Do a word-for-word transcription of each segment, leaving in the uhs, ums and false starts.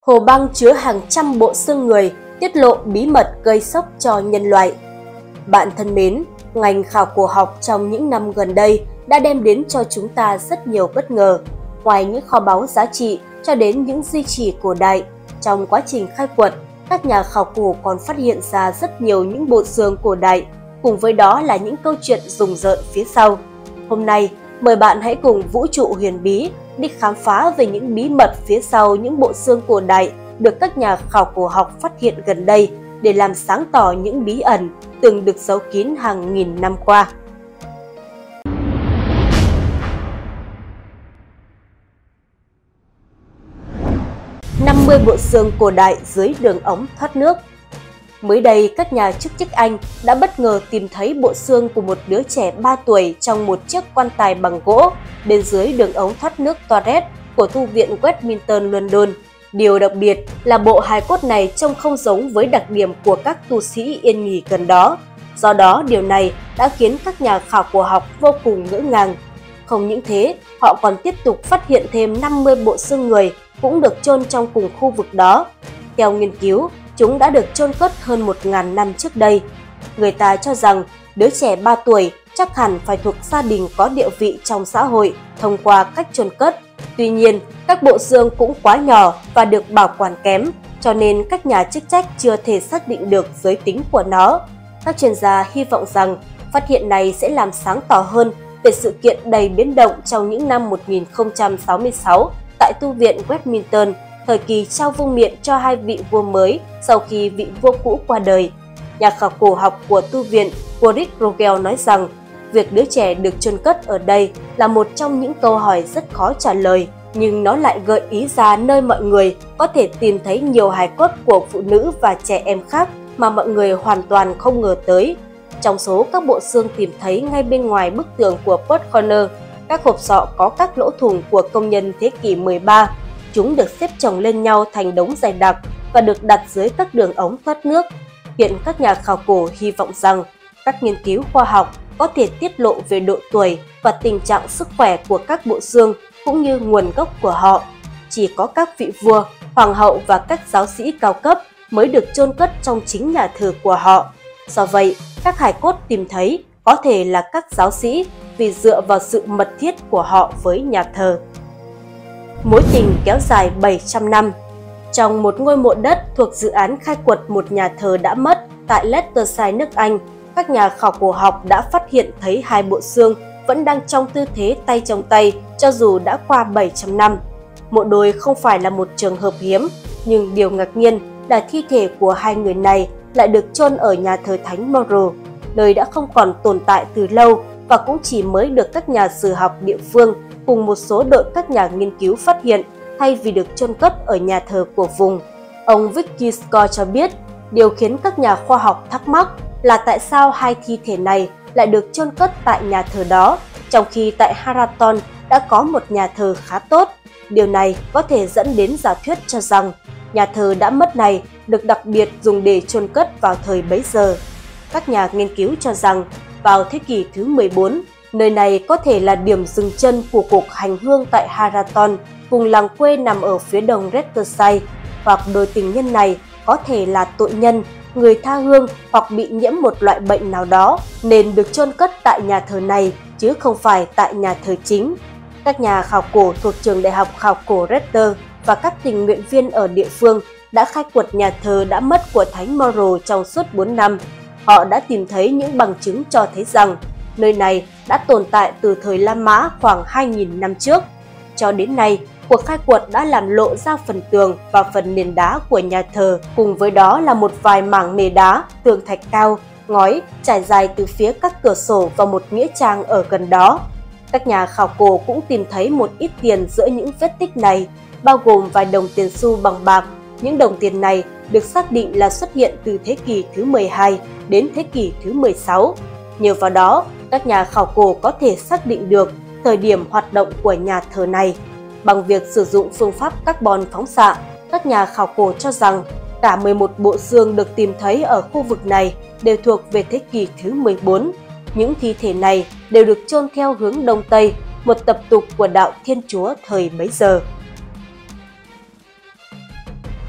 Hồ băng chứa hàng trăm bộ xương người, tiết lộ bí mật gây sốc cho nhân loại. Bạn thân mến, ngành khảo cổ học trong những năm gần đây đã đem đến cho chúng ta rất nhiều bất ngờ. Ngoài những kho báu giá trị cho đến những di chỉ cổ đại, trong quá trình khai quật, các nhà khảo cổ còn phát hiện ra rất nhiều những bộ xương cổ đại, cùng với đó là những câu chuyện rùng rợn phía sau. Hôm nay, mời bạn hãy cùng Vũ trụ huyền bí đi khám phá về những bí mật phía sau những bộ xương cổ đại được các nhà khảo cổ học phát hiện gần đây để làm sáng tỏ những bí ẩn từng được giấu kín hàng nghìn năm qua. năm mươi bộ xương cổ đại dưới đường ống thoát nước. Mới đây, các nhà chức trách Anh đã bất ngờ tìm thấy bộ xương của một đứa trẻ ba tuổi trong một chiếc quan tài bằng gỗ bên dưới đường ống thoát nước Toilet của Thư viện Westminster, London. Điều đặc biệt là bộ hài cốt này trông không giống với đặc điểm của các tu sĩ yên nghỉ gần đó. Do đó, điều này đã khiến các nhà khảo cổ học vô cùng ngỡ ngàng. Không những thế, họ còn tiếp tục phát hiện thêm năm mươi bộ xương người cũng được chôn trong cùng khu vực đó. Theo nghiên cứu, chúng đã được chôn cất hơn một nghìn năm trước đây. Người ta cho rằng đứa trẻ ba tuổi chắc hẳn phải thuộc gia đình có địa vị trong xã hội thông qua cách chôn cất. Tuy nhiên, các bộ xương cũng quá nhỏ và được bảo quản kém, cho nên các nhà chức trách chưa thể xác định được giới tính của nó. Các chuyên gia hy vọng rằng phát hiện này sẽ làm sáng tỏ hơn về sự kiện đầy biến động trong những năm một nghìn không trăm sáu mươi sáu tại Thư viện Westminster, thời kỳ trao vương miện cho hai vị vua mới sau khi vị vua cũ qua đời. Nhà khảo cổ học của Thư viện Warwick Rogel nói rằng việc đứa trẻ được chôn cất ở đây là một trong những câu hỏi rất khó trả lời, nhưng nó lại gợi ý ra nơi mọi người có thể tìm thấy nhiều hài cốt của phụ nữ và trẻ em khác mà mọi người hoàn toàn không ngờ tới. Trong số các bộ xương tìm thấy ngay bên ngoài bức tường của Portcorner, các hộp sọ có các lỗ thủng của công nhân thế kỷ mười ba. Chúng được xếp chồng lên nhau thành đống dày đặc và được đặt dưới các đường ống thoát nước. Hiện các nhà khảo cổ hy vọng rằng các nghiên cứu khoa học có thể tiết lộ về độ tuổi và tình trạng sức khỏe của các bộ xương cũng như nguồn gốc của họ. Chỉ có các vị vua, hoàng hậu và các giáo sĩ cao cấp mới được chôn cất trong chính nhà thờ của họ. Do vậy, các hài cốt tìm thấy có thể là các giáo sĩ vì dựa vào sự mật thiết của họ với nhà thờ. Mối tình kéo dài bảy trăm năm. Trong một ngôi mộ đất thuộc dự án khai quật một nhà thờ đã mất tại Leicestershire, nước Anh, các nhà khảo cổ học đã phát hiện thấy hai bộ xương vẫn đang trong tư thế tay trong tay cho dù đã qua bảy trăm năm. Mộ đôi không phải là một trường hợp hiếm, nhưng điều ngạc nhiên là thi thể của hai người này lại được chôn ở nhà thờ Thánh Mauro, nơi đã không còn tồn tại từ lâu và cũng chỉ mới được các nhà sử học địa phương cùng một số đội các nhà nghiên cứu phát hiện thay vì được chôn cất ở nhà thờ của vùng. Ông Vicky Scott cho biết, điều khiến các nhà khoa học thắc mắc là tại sao hai thi thể này lại được chôn cất tại nhà thờ đó, trong khi tại Haraton đã có một nhà thờ khá tốt. Điều này có thể dẫn đến giả thuyết cho rằng nhà thờ đã mất này được đặc biệt dùng để chôn cất vào thời bấy giờ. Các nhà nghiên cứu cho rằng vào thế kỷ thứ mười bốn, nơi này có thể là điểm dừng chân của cuộc hành hương tại Haraton, vùng làng quê nằm ở phía đông Leicestershire, hoặc đôi tình nhân này có thể là tội nhân, người tha hương hoặc bị nhiễm một loại bệnh nào đó nên được chôn cất tại nhà thờ này chứ không phải tại nhà thờ chính. Các nhà khảo cổ thuộc trường đại học khảo cổ Rector và các tình nguyện viên ở địa phương đã khai quật nhà thờ đã mất của Thánh Mauro trong suốt bốn năm. Họ đã tìm thấy những bằng chứng cho thấy rằng nơi này đã tồn tại từ thời La Mã khoảng hai nghìn năm trước. Cho đến nay, cuộc khai quật đã làm lộ ra phần tường và phần nền đá của nhà thờ, cùng với đó là một vài mảng nền đá, tường thạch cao, ngói trải dài từ phía các cửa sổ và một nghĩa trang ở gần đó. Các nhà khảo cổ cũng tìm thấy một ít tiền giữa những vết tích này, bao gồm vài đồng tiền xu bằng bạc. Những đồng tiền này được xác định là xuất hiện từ thế kỷ thứ mười hai đến thế kỷ thứ mười sáu. Nhờ vào đó, các nhà khảo cổ có thể xác định được thời điểm hoạt động của nhà thờ này. Bằng việc sử dụng phương pháp carbon phóng xạ, các nhà khảo cổ cho rằng cả mười một bộ xương được tìm thấy ở khu vực này đều thuộc về thế kỷ thứ mười bốn. Những thi thể này đều được chôn theo hướng Đông Tây, một tập tục của đạo Thiên Chúa thời bấy giờ.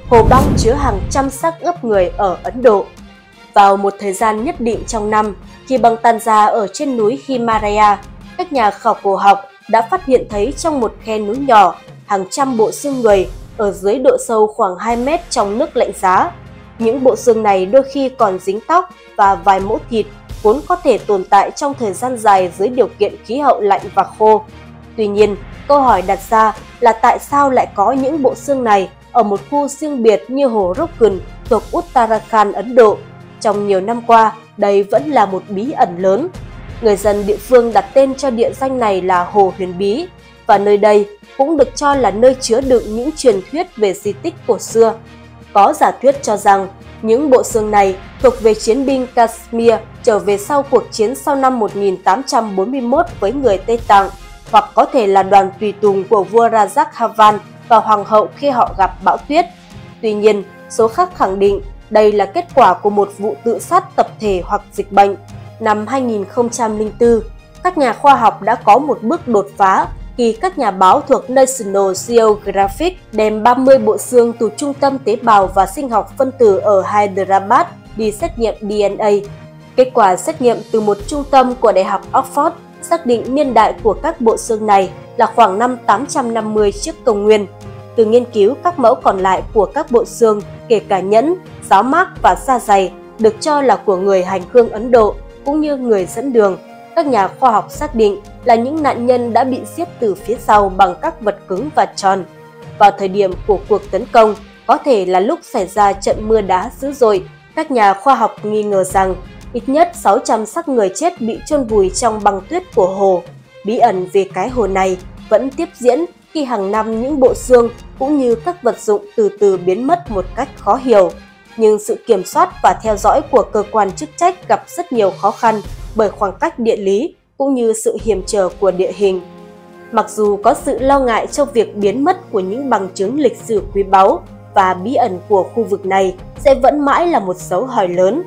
hồ băng chứa hàng trăm xác ướp người ở Ấn Độ. Vào một thời gian nhất định trong năm, khi băng tan ra ở trên núi Himalaya, các nhà khảo cổ học đã phát hiện thấy trong một khe núi nhỏ hàng trăm bộ xương người ở dưới độ sâu khoảng hai mét trong nước lạnh giá. Những bộ xương này đôi khi còn dính tóc và vài mẫu thịt vốn có thể tồn tại trong thời gian dài dưới điều kiện khí hậu lạnh và khô. Tuy nhiên, câu hỏi đặt ra là tại sao lại có những bộ xương này ở một khu riêng biệt như hồ Rokken thuộc Uttarakhand, Ấn Độ. Trong nhiều năm qua, đây vẫn là một bí ẩn lớn. Người dân địa phương đặt tên cho địa danh này là Hồ Huyền Bí, và nơi đây cũng được cho là nơi chứa đựng những truyền thuyết về di tích cổ xưa. Có giả thuyết cho rằng những bộ xương này thuộc về chiến binh Kashmir trở về sau cuộc chiến sau năm một nghìn tám trăm bốn mươi mốt với người Tây Tạng, hoặc có thể là đoàn tùy tùng của vua Rajah Khavan và hoàng hậu khi họ gặp bão tuyết. Tuy nhiên, số khác khẳng định đây là kết quả của một vụ tự sát tập thể hoặc dịch bệnh. Năm hai nghìn không trăm lẻ bốn, các nhà khoa học đã có một bước đột phá khi các nhà báo thuộc National Geographic đem ba mươi bộ xương từ Trung tâm Tế bào và Sinh học phân tử ở Hyderabad đi xét nghiệm D N A. Kết quả xét nghiệm từ một trung tâm của Đại học Oxford xác định niên đại của các bộ xương này là khoảng năm tám trăm năm mươi trước công nguyên. Từ nghiên cứu các mẫu còn lại của các bộ xương, kể cả nhẫn, giáo mác và da dày, được cho là của người hành hương Ấn Độ cũng như người dẫn đường, các nhà khoa học xác định là những nạn nhân đã bị giết từ phía sau bằng các vật cứng và tròn. Vào thời điểm của cuộc tấn công, có thể là lúc xảy ra trận mưa đá dữ dội, các nhà khoa học nghi ngờ rằng ít nhất sáu trăm xác người chết bị chôn vùi trong băng tuyết của hồ. Bí ẩn về cái hồ này vẫn tiếp diễn khi hàng năm những bộ xương cũng như các vật dụng từ từ biến mất một cách khó hiểu. Nhưng sự kiểm soát và theo dõi của cơ quan chức trách gặp rất nhiều khó khăn bởi khoảng cách địa lý cũng như sự hiểm trở của địa hình. Mặc dù có sự lo ngại trong việc biến mất của những bằng chứng lịch sử quý báu, và bí ẩn của khu vực này sẽ vẫn mãi là một dấu hỏi lớn.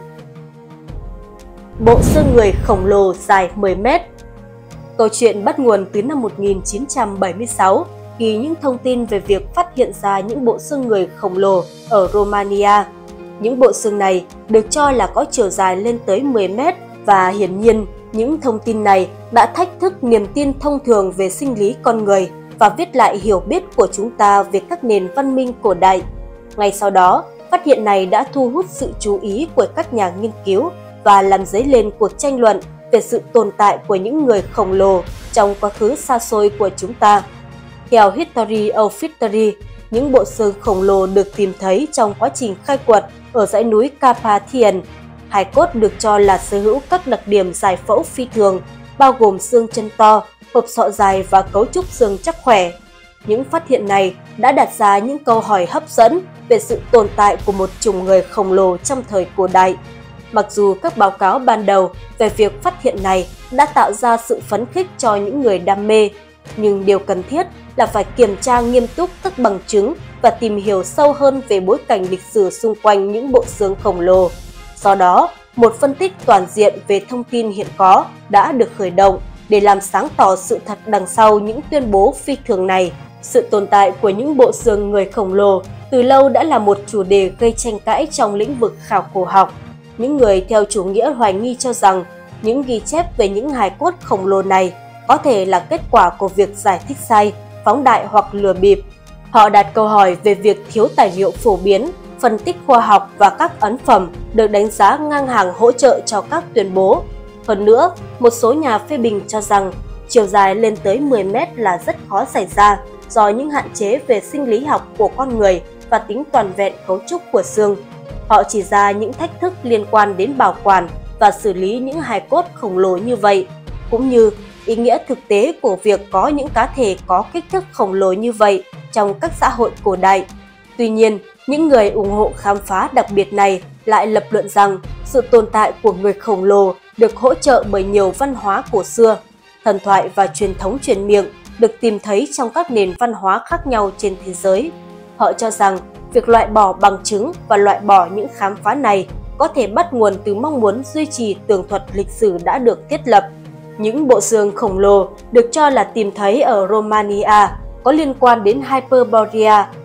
Bộ xương người khổng lồ dài mười mét. Câu chuyện bắt nguồn từ năm một nghìn chín trăm bảy mươi sáu, khi những thông tin về việc phát hiện ra những bộ xương người khổng lồ ở Romania. Những bộ xương này được cho là có chiều dài lên tới mười mét, và hiển nhiên những thông tin này đã thách thức niềm tin thông thường về sinh lý con người và viết lại hiểu biết của chúng ta về các nền văn minh cổ đại. Ngay sau đó, phát hiện này đã thu hút sự chú ý của các nhà nghiên cứu và làm dấy lên cuộc tranh luận về sự tồn tại của những người khổng lồ trong quá khứ xa xôi của chúng ta. Theo History of History, những bộ xương khổng lồ được tìm thấy trong quá trình khai quật ở dãy núi Carpathian. Hài cốt được cho là sở hữu các đặc điểm giải phẫu phi thường, bao gồm xương chân to, hộp sọ dài và cấu trúc xương chắc khỏe. Những phát hiện này đã đặt ra những câu hỏi hấp dẫn về sự tồn tại của một chủng người khổng lồ trong thời cổ đại. Mặc dù các báo cáo ban đầu về việc phát hiện này đã tạo ra sự phấn khích cho những người đam mê, nhưng điều cần thiết là phải kiểm tra nghiêm túc các bằng chứng và tìm hiểu sâu hơn về bối cảnh lịch sử xung quanh những bộ xương khổng lồ. Do đó, một phân tích toàn diện về thông tin hiện có đã được khởi động để làm sáng tỏ sự thật đằng sau những tuyên bố phi thường này. Sự tồn tại của những bộ xương người khổng lồ từ lâu đã là một chủ đề gây tranh cãi trong lĩnh vực khảo cổ học. Những người theo chủ nghĩa hoài nghi cho rằng những ghi chép về những hài cốt khổng lồ này có thể là kết quả của việc giải thích sai, phóng đại hoặc lừa bịp. Họ đặt câu hỏi về việc thiếu tài liệu phổ biến, phân tích khoa học và các ấn phẩm được đánh giá ngang hàng hỗ trợ cho các tuyên bố. Hơn nữa, một số nhà phê bình cho rằng chiều dài lên tới mười mét là rất khó xảy ra do những hạn chế về sinh lý học của con người và tính toàn vẹn cấu trúc của xương. Họ chỉ ra những thách thức liên quan đến bảo quản và xử lý những hài cốt khổng lồ như vậy, cũng như ý nghĩa thực tế của việc có những cá thể có kích thước khổng lồ như vậy trong các xã hội cổ đại. Tuy nhiên, những người ủng hộ khám phá đặc biệt này lại lập luận rằng sự tồn tại của người khổng lồ được hỗ trợ bởi nhiều văn hóa cổ xưa, thần thoại và truyền thống truyền miệng được tìm thấy trong các nền văn hóa khác nhau trên thế giới. Họ cho rằng việc loại bỏ bằng chứng và loại bỏ những khám phá này có thể bắt nguồn từ mong muốn duy trì tường thuật lịch sử đã được thiết lập. Những bộ xương khổng lồ được cho là tìm thấy ở Romania có liên quan đến Hyperborea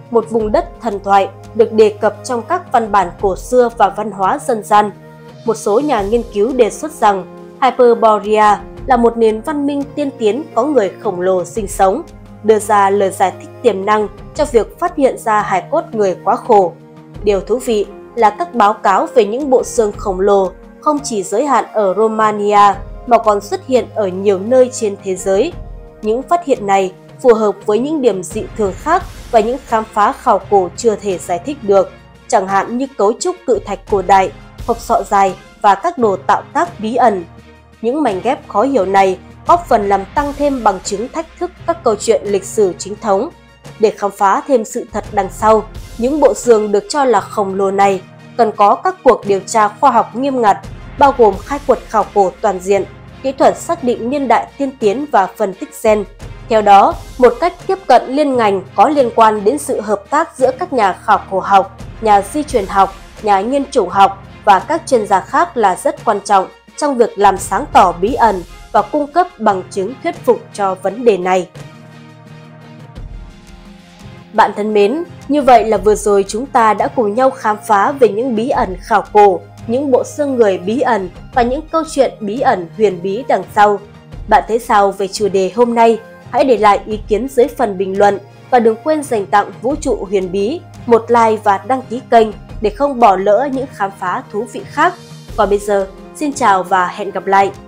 một vùng đất thần thoại được đề cập trong các văn bản cổ xưa và văn hóa dân gian. Một số nhà nghiên cứu đề xuất rằng Hyperborea là một nền văn minh tiên tiến có người khổng lồ sinh sống, đưa ra lời giải thích tiềm năng cho việc phát hiện ra hài cốt người quá khổ. Điều thú vị là các báo cáo về những bộ xương khổng lồ không chỉ giới hạn ở Romania mà còn xuất hiện ở nhiều nơi trên thế giới. Những phát hiện này phù hợp với những điểm dị thường khác và những khám phá khảo cổ chưa thể giải thích được, chẳng hạn như cấu trúc cự thạch cổ đại, hộp sọ dài và các đồ tạo tác bí ẩn. Những mảnh ghép khó hiểu này góp phần làm tăng thêm bằng chứng thách thức các câu chuyện lịch sử chính thống. Để khám phá thêm sự thật đằng sau những bộ xương được cho là khổng lồ này, cần có các cuộc điều tra khoa học nghiêm ngặt, bao gồm khai quật khảo cổ toàn diện, kỹ thuật xác định niên đại tiên tiến và phân tích gen. Theo đó, một cách tiếp cận liên ngành có liên quan đến sự hợp tác giữa các nhà khảo cổ học, nhà di truyền học, nhà nghiên chủng học và các chuyên gia khác là rất quan trọng trong việc làm sáng tỏ bí ẩn và cung cấp bằng chứng thuyết phục cho vấn đề này. Bạn thân mến, như vậy là vừa rồi chúng ta đã cùng nhau khám phá về những bí ẩn khảo cổ, những bộ xương người bí ẩn và những câu chuyện bí ẩn huyền bí đằng sau. Bạn thấy sao về chủ đề hôm nay? Hãy để lại ý kiến dưới phần bình luận và đừng quên dành tặng Vũ trụ huyền bí một like và đăng ký kênh để không bỏ lỡ những khám phá thú vị khác. Còn bây giờ, xin chào và hẹn gặp lại!